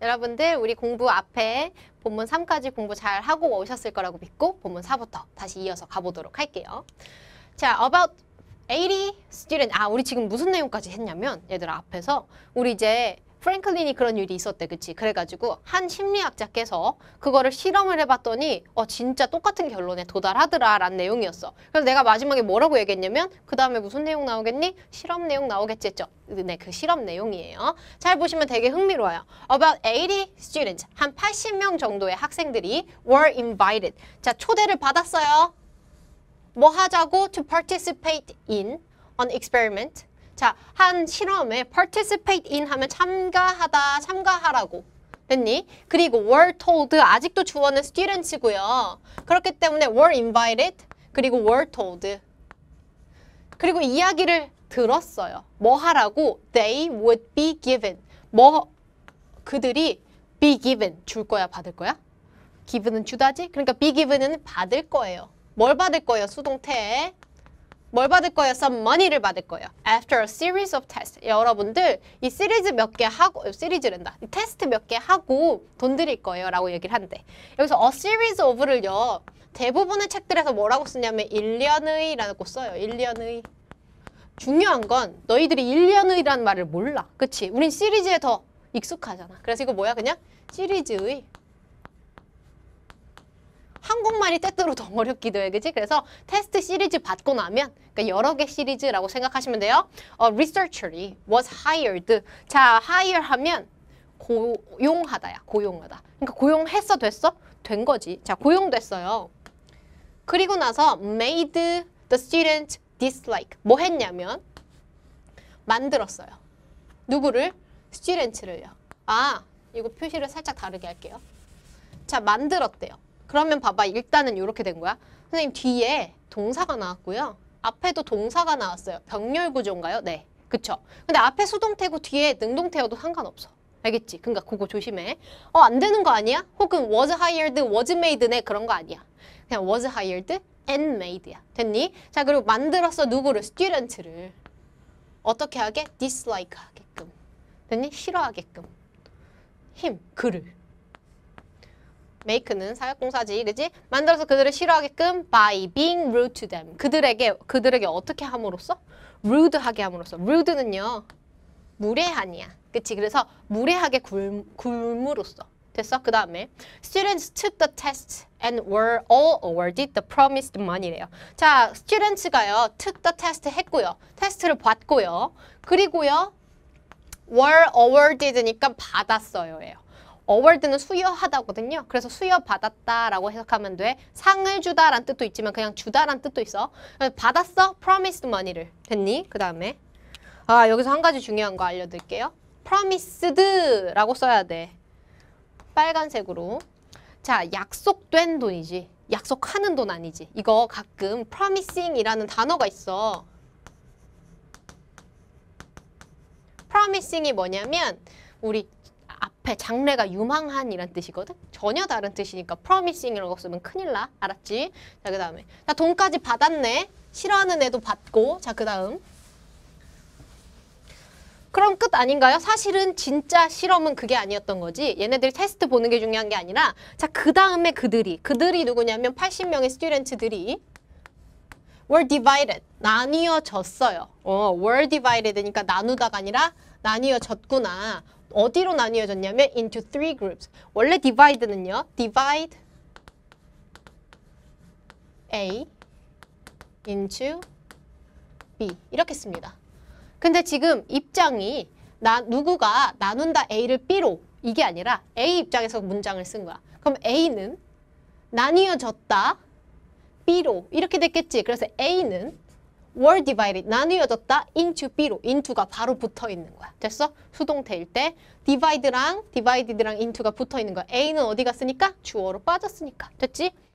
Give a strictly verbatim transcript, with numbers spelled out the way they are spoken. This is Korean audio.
여러분들 우리 공부 앞에 본문 삼까지 공부 잘 하고 오셨을 거라고 믿고 본문 사부터 다시 이어서 가보도록 할게요. 자, about eighty student. 아, 우리 지금 무슨 내용까지 했냐면 얘들아 앞에서 우리 이제 프랭클린이 그런 일이 있었대, 그치? 그래가지고 한 심리학자께서 그거를 실험을 해봤더니 어 진짜 똑같은 결론에 도달하더라 라는 내용이었어. 그래서 내가 마지막에 뭐라고 얘기했냐면 그 다음에 무슨 내용 나오겠니? 실험 내용 나오겠지 했죠? 네, 그 실험 내용이에요. 잘 보시면 되게 흥미로워요. About eighty students, 한 팔십 명 정도의 학생들이 were invited. 자, 초대를 받았어요. 뭐 하자고? To participate in an experiment. 자, 한 실험에 participate in 하면 참가하다, 참가하라고. 됐니? 그리고 were told, 아직도 주어는 students고요. 그렇기 때문에 were invited, 그리고 were told. 그리고 이야기를 들었어요. 뭐 하라고? They would be given. 뭐, 그들이 be given. 줄 거야, 받을 거야? given은 주다지? 그러니까 be given은 받을 거예요. 뭘 받을 거예요? 수동태. 뭘 받을 거예요? Some money를 받을 거예요. After a series of tests. 여러분들 이 시리즈 몇 개 하고, 시리즈랜다. 이 테스트 몇 개 하고 돈 드릴 거예요. 라고 얘기를 한대. 여기서 a series of를요. 대부분의 책들에서 뭐라고 쓰냐면 일 년의 라고 써요. 일 년의. 중요한 건 너희들이 일 년의라는 말을 몰라. 그치? 우린 시리즈에 더 익숙하잖아. 그래서 이거 뭐야? 그냥 시리즈의. 한국말이 때때로 더 어렵기도 해, 그치? 그래서 테스트 시리즈 받고 나면 그러니까 여러 개 시리즈라고 생각하시면 돼요. 어, researcher이 was hired. 자, hire 하면 고용하다야, 고용하다. 그러니까 고용했어, 됐어? 된 거지. 자, 고용됐어요. 그리고 나서 made the student dislike. 뭐 했냐면 만들었어요. 누구를? students를요. 아, 이거 표시를 살짝 다르게 할게요. 자, 만들었대요. 그러면 봐봐. 일단은 이렇게 된 거야. 선생님 뒤에 동사가 나왔고요. 앞에도 동사가 나왔어요. 병렬 구조인가요? 네. 그쵸? 근데 앞에 수동태고 뒤에 능동태여도 상관없어. 알겠지? 그러니까 그거 조심해. 어, 안 되는 거 아니야? 혹은 was hired, was made네. 그런 거 아니야. 그냥 was hired and made야. 됐니? 자, 그리고 만들었어. 누구를? students를. 어떻게 하게? dislike 하게끔. 됐니? 싫어하게끔. him, 그를. make는 사역동사지, 그지? 만들어서 그들을 싫어하게끔 by being rude to them. 그들에게 그들에게 어떻게 함으로써? rude하게 함으로써. rude는요 무례한이야, 그치? 그래서 무례하게 굴, 굴므로써. 됐어? 그 다음에 students took the test and were all awarded the promised money래요. 자, students가요 took the test 했고요, 테스트를 받고요, 그리고요 were awarded니까 받았어요예요. award는 수여하다거든요. 그래서 수여받았다라고 해석하면 돼. 상을 주다란 뜻도 있지만 그냥 주다란 뜻도 있어. 받았어? promised money를. 됐니? 그 다음에 아, 여기서 한 가지 중요한 거 알려드릴게요. promised라고 써야 돼. 빨간색으로. 자, 약속된 돈이지. 약속하는 돈 아니지. 이거 가끔 promising이라는 단어가 있어. promising이 뭐냐면 우리 앞에 장래가 유망한 이란 뜻이거든? 전혀 다른 뜻이니까 promising이라고 쓰면 큰일 나. 알았지? 자, 그 다음에 자, 돈까지 받았네. 싫어하는 애도 받고. 자, 그 다음 그럼 끝 아닌가요? 사실은 진짜 실험은 그게 아니었던 거지. 얘네들이 테스트 보는 게 중요한 게 아니라 자, 그 다음에 그들이 그들이 누구냐면 팔십 명의 스튜던트들이 were divided. 나뉘어졌어요. 어, were divided니까 나누다가 아니라 나뉘어졌구나. 어디로 나뉘어졌냐면 into three groups. 원래 divide는요. divide A into B 이렇게 씁니다. 근데 지금 입장이 나 누구가 나눈다 A를 B로 이게 아니라 A 입장에서 문장을 쓴 거야. 그럼 A는 나뉘어졌다 B로 이렇게 됐겠지. 그래서 A는 were divided, 나뉘어졌다 into B로. into가 바로 붙어 있는 거야. 됐어? 수동태일 때 divide랑 divided랑 into가 붙어 있는 거야. A는 어디 갔으니까? 주어로 빠졌으니까. 됐지?